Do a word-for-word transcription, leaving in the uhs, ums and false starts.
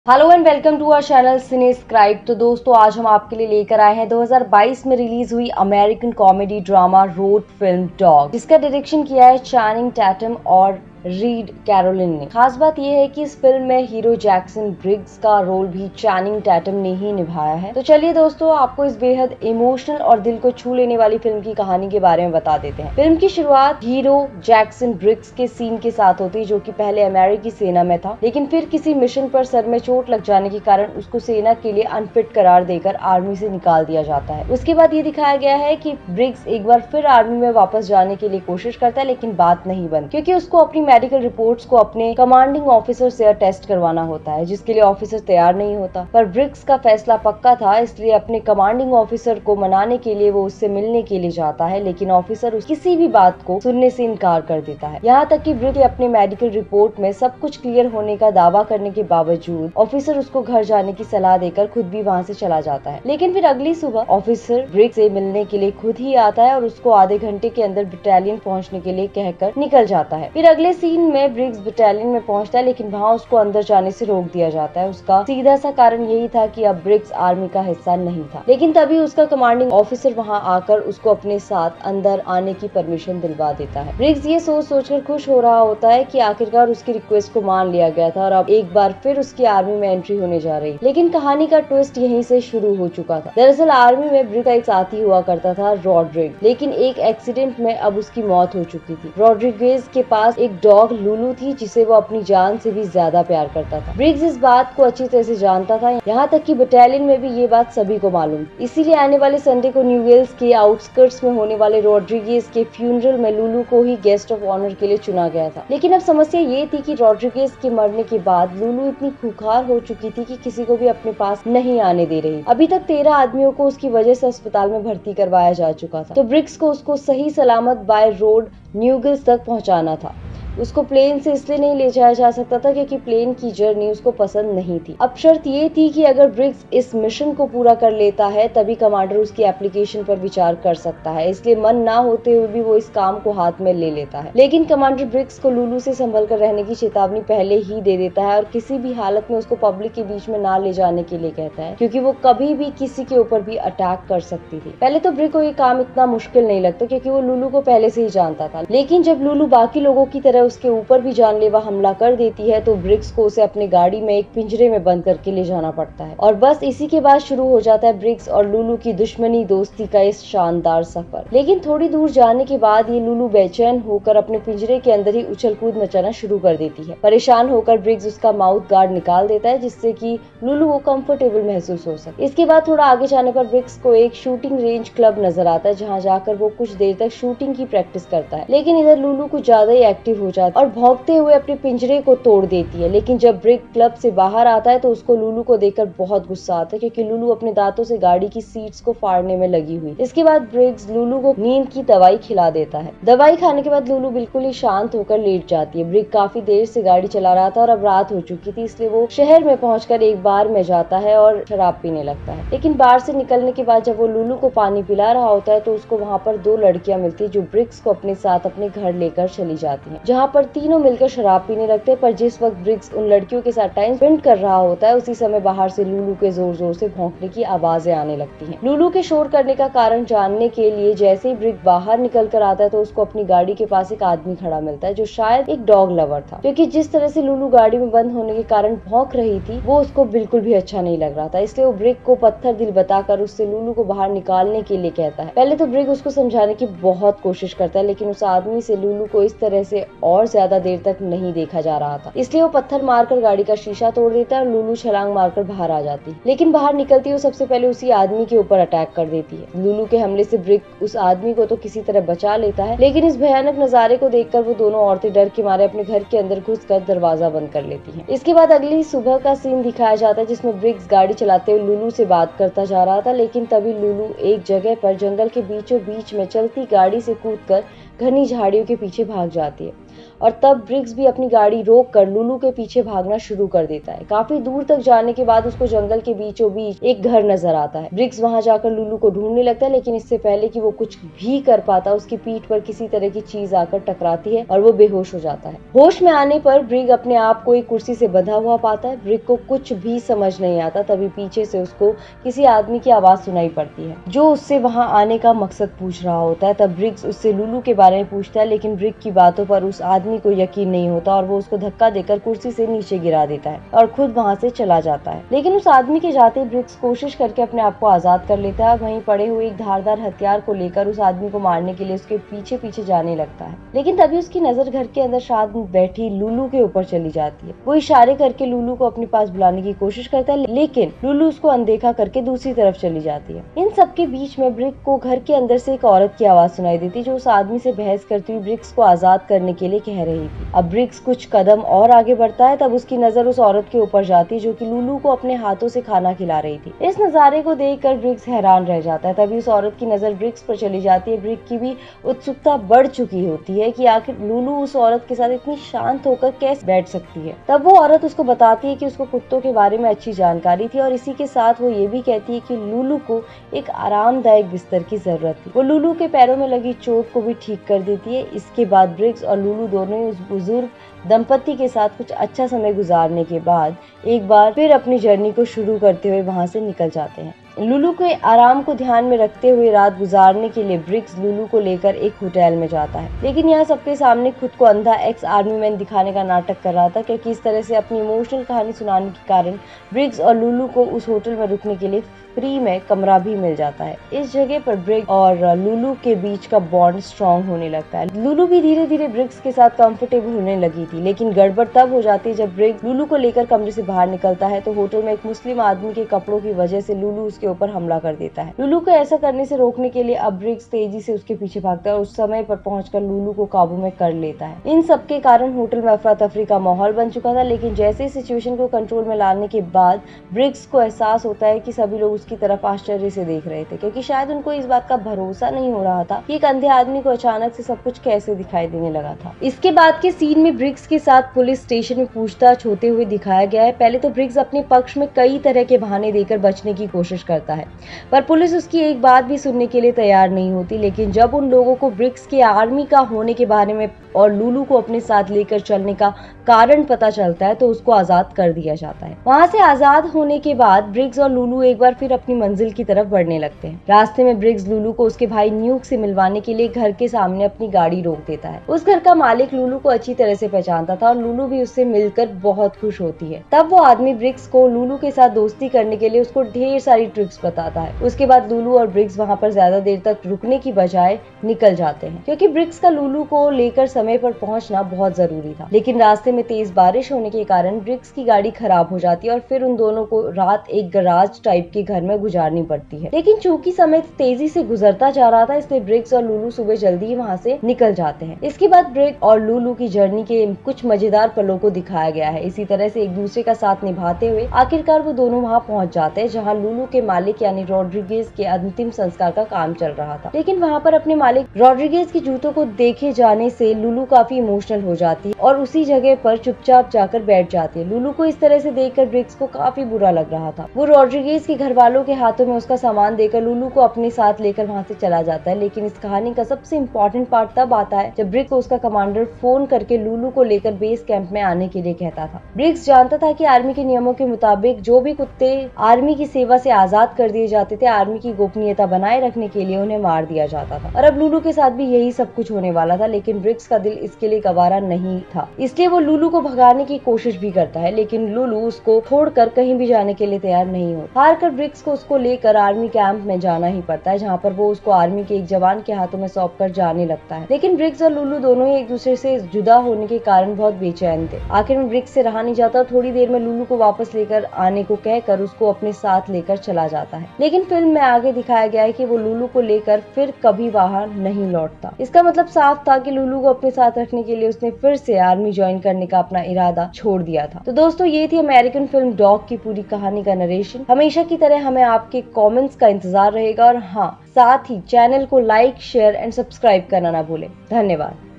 Hello and welcome to our channel Cinescribe. तो दोस्तों आज हम आपके लिए लेकर आए हैं दो हज़ार बाईस में रिलीज हुई American comedy drama road film Dog, जिसका डायरेक्शन किया है चैनिंग टैटम और रीड कैरोलिन ने। खास बात यह है कि इस फिल्म में हीरो जैक्सन ब्रिग्स का रोल भी चैनिंग टैटम ने ही निभाया है। तो चलिए दोस्तों आपको इस बेहद इमोशनल और दिल को छू लेने वाली फिल्म की कहानी के बारे में बता देते हैं। फिल्म की शुरुआत हीरो जैक्सन ब्रिग्स के सीन के साथ होती है, जो कि पहले अमेरिकी सेना में था, लेकिन फिर किसी मिशन पर सर में चोट लग जाने के कारण उसको सेना के लिए अनफिट करार देकर आर्मी से निकाल दिया जाता है। उसके बाद ये दिखाया गया है कि ब्रिग्स एक बार फिर आर्मी में वापस जाने के लिए कोशिश करता है, लेकिन बात नहीं बनती क्योंकि उसको अपनी मेडिकल रिपोर्ट्स को अपने कमांडिंग ऑफिसर से टेस्ट करवाना होता है, जिसके लिए ऑफिसर तैयार नहीं होता। पर ब्रिग्स का फैसला पक्का था, इसलिए अपने कमांडिंग ऑफिसर को मनाने के लिए वो उससे मिलने के लिए जाता है, लेकिन ऑफिसर किसी भी बात को सुनने से इनकार कर देता है। यहाँ तक कि ब्रिग्स अपने मेडिकल रिपोर्ट में सब कुछ क्लियर होने का दावा करने के बावजूद ऑफिसर उसको घर जाने की सलाह देकर खुद भी वहाँ से चला जाता है। लेकिन फिर अगली सुबह ऑफिसर ब्रिग्स से मिलने के लिए खुद ही आता है और उसको आधे घंटे के अंदर बटालियन पहुँचने के लिए कहकर निकल जाता है। फिर अगले सीन में ब्रिग्स बटालियन में पहुंचता है, लेकिन वहां उसको अंदर जाने से रोक दिया जाता है। उसका सीधा सा कारण यही था कि अब ब्रिग्स आर्मी का हिस्सा नहीं था, लेकिन तभी उसका कमांडिंग ऑफिसर वहां आकर उसको अपने साथ अंदर आने की परमिशन दिलवा देता है। ब्रिग्स ये सोच सोचकर खुश हो रहा होता है कि आखिरकार उसकी रिक्वेस्ट को मान लिया गया था और अब एक बार फिर उसकी आर्मी में एंट्री होने जा रही। लेकिन कहानी का ट्विस्ट यहीं से शुरू हो चुका था। दरअसल आर्मी में ब्रिग्स का एक साथी हुआ करता था रॉड्रिग, लेकिन एक एक्सीडेंट में अब उसकी मौत हो चुकी थी। रॉड्रिगेज के पास एक डॉग लुलू थी, जिसे वो अपनी जान से भी ज्यादा प्यार करता था। ब्रिग्स इस बात को अच्छी तरह से जानता था, यहाँ तक कि बटालियन में भी ये बात सभी को मालूम। इसीलिए आने वाले संडे को न्यूवेल्स के आउटस्कर्ट्स में होने वाले रॉड्रिगेज के फ्यूनरल में लुलू को ही गेस्ट ऑफ ऑनर के लिए चुना गया था। लेकिन अब समस्या ये थी कि रॉड्रिगेज के मरने के बाद लुलू इतनी खूंखार हो चुकी थी कि किसी को भी अपने पास नहीं आने दे रही। अभी तक तेरह आदमियों को उसकी वजह से अस्पताल में भर्ती करवाया जा चुका था। तो ब्रिग्स को उसको सही सलामत बाय रोड न्यूवेल्स तक पहुँचाना था। उसको प्लेन से इसलिए नहीं ले जाया जा सकता था क्योंकि प्लेन की जर्नी उसको पसंद नहीं थी। अब शर्त ये थी कि अगर ब्रिग्स इस मिशन को पूरा कर लेता है तभी कमांडर उसकी एप्लीकेशन पर विचार कर सकता है, इसलिए मन ना होते हुए भी वो इस काम को हाथ में ले लेता है। लेकिन कमांडर ब्रिग्स को लुलू से संभल कर रहने की चेतावनी पहले ही दे देता है और किसी भी हालत में उसको पब्लिक के बीच में ना ले जाने के लिए कहता है, क्योंकि वो कभी भी किसी के ऊपर भी अटैक कर सकती थी। पहले तो ब्रिग्स को ये काम इतना मुश्किल नहीं लगता क्योंकि वो लुलू को पहले से ही जानता था, लेकिन जब लुलू बाकी लोगों की तरह उसके ऊपर भी जानलेवा हमला कर देती है तो ब्रिग्स को उसे अपनी गाड़ी में एक पिंजरे में बंद करके ले जाना पड़ता है। और बस इसी के बाद शुरू हो जाता है ब्रिग्स और लुलू की दुश्मनी दोस्ती का इस शानदार सफर। लेकिन थोड़ी दूर जाने के बाद ये लुलू बेचैन होकर अपने पिंजरे के अंदर ही उछल कूद मचाना शुरू कर देती है। परेशान होकर ब्रिग्स उसका माउथ गार्ड निकाल देता है, जिससे कि लुलू को कंफर्टेबल महसूस हो सके। इसके बाद थोड़ा आगे जाने पर ब्रिग्स को एक शूटिंग रेंज क्लब नजर आता है, जहाँ जाकर वो कुछ देर तक शूटिंग की प्रैक्टिस करता है। लेकिन इधर लुलू कुछ ज्यादा ही एक्टिव हो जाता है और भौंकते हुए अपने पिंजरे को तोड़ देती है। लेकिन जब ब्रिग्स क्लब से बाहर आता है तो उसको लुलू को देखकर बहुत गुस्सा आता है, क्योंकि लुलू अपने दांतों से गाड़ी की सीट्स को फाड़ने में लगी हुई। इसके बाद ब्रिग्स लुलू को नींद की दवाई खिला देता है। दवाई खाने के बाद लुलू बिल्कुल ही शांत होकर लेट जाती है। ब्रिग्स काफी देर से गाड़ी चला रहा था और अब रात हो चुकी थी, इसलिए वो शहर में पहुंचकर एक बार में जाता है और शराब पीने लगता है। लेकिन बार से निकलने के बाद जब वो लुलू को पानी पिला रहा होता है तो उसको वहाँ पर दो लड़कियां मिलती है, जो ब्रिग्स को अपने साथ अपने घर लेकर चली जाती है, जहाँ पर तीनों मिलकर शराब पीने लगते हैं। पर जिस वक्त ब्रिग्स उन लड़कियों के साथ टाइम स्पेंड कर रहा होता है, उसी समय बाहर से लुलू के जोर जोर से भौंकने की आवाजें आने लगती हैं। लुलू के शोर करने का कारण जानने के लिए जैसे ही ब्रिग्स बाहर निकल कर आता है तो उसको अपनी गाड़ी के पास एक आदमी खड़ा मिलता है, जो शायद एक डॉग लवर था, क्योंकि जिस तरह से लुलू गाड़ी में बंद होने के कारण भौंक रही थी वो उसको बिल्कुल भी अच्छा नहीं लग रहा था। इसलिए वो ब्रिग्स को पत्थर दिल बताकर उससे लुलू को बाहर निकालने के लिए कहता है। पहले तो ब्रिग्स उसको समझाने की बहुत कोशिश करता है, लेकिन उस आदमी से लुलू को इस तरह से और ज्यादा देर तक नहीं देखा जा रहा था, इसलिए वो पत्थर मारकर गाड़ी का शीशा तोड़ देता है और लुलू छलांग मारकर बाहर आ जाती है। लेकिन बाहर निकलती है वो सबसे पहले उसी आदमी के ऊपर अटैक कर देती है। लुलू के हमले से ब्रिग्स उस आदमी को तो किसी तरह बचा लेता है, लेकिन इस भयानक नजारे को देखकर वो दोनों औरतें डर के मारे अपने घर के अंदर घुसकर दरवाजा बंद कर लेती हैं। इसके बाद अगली सुबह का सीन दिखाया जाता है, जिसमें ब्रिग्स गाड़ी चलाते हुए लुलू से बात करता जा रहा था, लेकिन तभी लुलू एक जगह पर जंगल के बीचों बीच में चलती गाड़ी से कूदकर घनी झाड़ियों के पीछे भाग जाती है। और तब ब्रिग्स भी अपनी गाड़ी रोक कर लुलू के पीछे भागना शुरू कर देता है। काफी दूर तक जाने के बाद उसको जंगल के बीचों बीच एक घर नजर आता है। ब्रिग्स वहां जाकर लुलू को ढूंढने लगता है, लेकिन इससे पहले कि वो कुछ भी कर पाता उसकी पीठ पर किसी तरह की चीज आकर टकराती है और वो बेहोश हो जाता है। होश में आने पर ब्रिग अपने आप को एक कुर्सी से बंधा हुआ पाता है। ब्रिग को कुछ भी समझ नहीं आता, तभी पीछे से उसको किसी आदमी की आवाज सुनाई पड़ती है जो उससे वहां आने का मकसद पूछ रहा होता है। तब ब्रिग्स उससे लुलू के बारे में पूछता है, लेकिन ब्रिग की बातों पर उस आदमी को यकीन नहीं होता और वो उसको धक्का देकर कुर्सी से नीचे गिरा देता है और खुद वहां से चला जाता है। लेकिन उस आदमी के जाते ब्रिग्स कोशिश करके अपने आप को आजाद कर लेता है और वहीं पड़े हुए एक धारदार हथियार को लेकर उस आदमी को मारने के लिए उसके पीछे पीछे जाने लगता है। लेकिन तभी उसकी नजर घर के अंदर शांत बैठी लुलू के ऊपर चली जाती है। वो इशारे करके लुलू को अपने पास बुलाने की कोशिश करता है, लेकिन लुलू उसको अनदेखा करके दूसरी तरफ चली जाती है। इन सब के बीच में ब्रिग को घर के अंदर से एक औरत की आवाज सुनाई देती जो उस आदमी से बहस करती हुई ब्रिग्स को आजाद करने के लिए कह रही थी। अब ब्रिग्स कुछ कदम और आगे बढ़ता है, तब उसकी नजर उस औरत के ऊपर जाती है जो कि लुलू को अपने हाथों से खाना खिला रही थी। इस नजारे को देखकर ब्रिग्स हैरान रह जाता है। तभी उस औरत की नजर ब्रिग्स पर चली जाती है। ब्रिग की भी उत्सुकता बढ़ चुकी होती है कि आखिर लुलू उस औरत के साथ इतनी शांत होकर कैसे बैठ सकती है। तब वो औरत उसको बताती है कि उसको कुत्तों के बारे में अच्छी जानकारी थी और इसी के साथ वो ये भी कहती है कि लुलू को एक आरामदायक बिस्तर की जरूरत थी। वो लुलू के पैरों में लगी चोट को भी ठीक कर देती है। इसके बाद ब्रिग्स और लुलू दोनों ही उस बुजुर्ग दंपति के साथ कुछ अच्छा समय गुजारने के बाद एक बार फिर अपनी जर्नी को शुरू करते हुए वहां से निकल जाते हैं। लुलू के आराम को ध्यान में रखते हुए रात गुजारने के लिए ब्रिग्स लुलू को लेकर एक होटल में जाता है, लेकिन यहाँ सबके सामने खुद को अंधा एक्स आर्मी मैन दिखाने का नाटक कर रहा था, क्योंकि इस तरह से अपनी इमोशनल कहानी सुनाने के कारण ब्रिग्स और लुलू को उस होटल में रुकने के लिए फ्री में कमरा भी मिल जाता है। इस जगह पर ब्रिग्स और लुलू के बीच का बॉन्ड स्ट्रॉन्ग होने लगता है। लुलू भी धीरे धीरे ब्रिग्स के साथ कंफर्टेबल होने लगी थी, लेकिन गड़बड़ तब हो जाती है जब ब्रिग्स लुलू को लेकर कमरे से बाहर निकलता है तो होटल में एक मुस्लिम आदमी के कपड़ों की वजह से लुलू उसके ऊपर हमला कर देता है। लुलू को ऐसा करने से रोकने के लिए अब ब्रिग्स तेजी से उसके पीछे भागता है और उस समय पर पहुंचकर लुलू को काबू में कर लेता है। इन सब के कारण होटल में अफरा तफरी का माहौल बन चुका था, लेकिन जैसे सिचुएशन को कंट्रोल में लाने के बाद ब्रिग्स को एहसास होता है कि सभी लोग उसकी तरफ आश्चर्य से देख रहे थे, क्योंकि शायद उनको इस बात का भरोसा नहीं हो रहा था कि एक अंधे आदमी को अचानक से सब कुछ कैसे दिखाई देने लगा था। इसके बाद के सीन में ब्रिग्स के साथ पुलिस स्टेशन में पूछताछ होते हुए दिखाया गया है। पहले तो ब्रिग्स अपने पक्ष में कई तरह के बहाने देकर बचने की कोशिश करता है, पर पुलिस उसकी एक बात भी सुनने के लिए तैयार नहीं होती। लेकिन जब उन लोगों को ब्रिग्स के आर्मी का होने के बारे में और लुलू को अपने साथ लेकर चलने का कारण पता चलता है तो उसको आजाद कर दिया जाता है। वहां से आजाद होने के बाद ब्रिग्स और लुलू एक बार फिर अपनी मंजिल की तरफ बढ़ने लगते हैं। रास्ते में ब्रिग्स लुलू को उसके भाई न्यूक से मिलवाने के लिए घर के सामने अपनी गाड़ी रोक देता है। उस घर का मालिक लुलू को अच्छी तरह से पहचानता था और लुलू भी उससे मिलकर बहुत खुश होती है। तब वो आदमी ब्रिग्स को लुलू के साथ दोस्ती करने के लिए उसको ढेर सारी ट्रिक्स बताता है। उसके बाद लुलू और ब्रिग्स वहां पर ज्यादा देर तक रुकने की बजाय निकल जाते हैं, क्योंकि ब्रिग्स का लुलू को लेकर समय पर पहुंचना बहुत जरूरी था। लेकिन रास्ते में तेज बारिश होने के कारण ब्रिग्स की गाड़ी खराब हो जाती है और फिर उन दोनों को रात एक गराज टाइप के घर में गुजारनी पड़ती है। लेकिन चूंकि समय तेजी से गुजरता जा रहा था, इसलिए ब्रिग्स और लुलू सुबह जल्दी ही वहां से निकल जाते हैं। इसके बाद ब्रिग्स और लुलू की जर्नी के कुछ मजेदार पलों को दिखाया गया है। इसी तरह से एक दूसरे का साथ निभाते हुए आखिरकार वो दोनों वहां पहुंच जाते हैं जहां लुलू के मालिक यानी रॉड्रिगेज के अंतिम संस्कार का काम चल रहा था। लेकिन वहां पर अपने मालिक रॉड्रिगेज के जूतों को देखे जाने से लुलू काफी इमोशनल हो जाती है और उसी जगह पर चुपचाप जाकर बैठ जाती है। लुलू को इस तरह से देखकर ब्रिग्स को काफी बुरा लग रहा था। वो रॉड्रिगेज के घर वालों के हाथों में उसका सामान देकर लुलू को अपने साथ लेकर वहां से चला जाता है। लेकिन इस कहानी का सबसे इम्पोर्टेंट पार्ट तब आता है जब ब्रिग्स को उसका कमांडर फोन करके लुलू को लेकर बेस कैंप में आने के लिए कहता था। ब्रिग्स जानता था कि आर्मी के नियमों के मुताबिक जो भी कुत्ते आर्मी की सेवा से आजाद कर दिए जाते थे, आर्मी की गोपनीयता बनाए रखने के लिए उन्हें मार दिया जाता था। और अब लुलू के साथ भी यही सब कुछ होने वाला था, लेकिन ब्रिग्स का दिल इसके लिए गवारा नहीं था। इसलिए वो लुलू को भगाने की कोशिश भी करता है, लेकिन लुलू उसको छोड़कर कहीं भी जाने के लिए तैयार नहीं होता। हार कर ब्रिग्स को उसको लेकर आर्मी कैंप में जाना ही पड़ता है, जहाँ पर वो उसको आर्मी के एक जवान के हाथों में सौंप कर जाने लगता है। लेकिन ब्रिग्स और लुलू दोनों ही एक दूसरे से जुदा होने के कारण बहुत बेचैन थे। आखिर में ब्रिग्स से रहा नहीं जाता और थोड़ी देर में लुलू को वापस लेकर आने को कहकर उसको अपने साथ लेकर चला जाता है। लेकिन फिल्म में आगे दिखाया गया है कि वो लुलू को लेकर फिर कभी बाहर नहीं लौटता। इसका मतलब साफ था कि लुलू को अपने साथ रखने के लिए उसने फिर से आर्मी ज्वाइन करने का अपना इरादा छोड़ दिया था। तो दोस्तों, ये थी अमेरिकन फिल्म डॉग की पूरी कहानी का नरेशन। हमेशा की तरह हमें आपके कमेंट्स का इंतजार रहेगा और हाँ, साथ ही चैनल को लाइक, शेयर एंड सब्सक्राइब करना ना भूलें। धन्यवाद।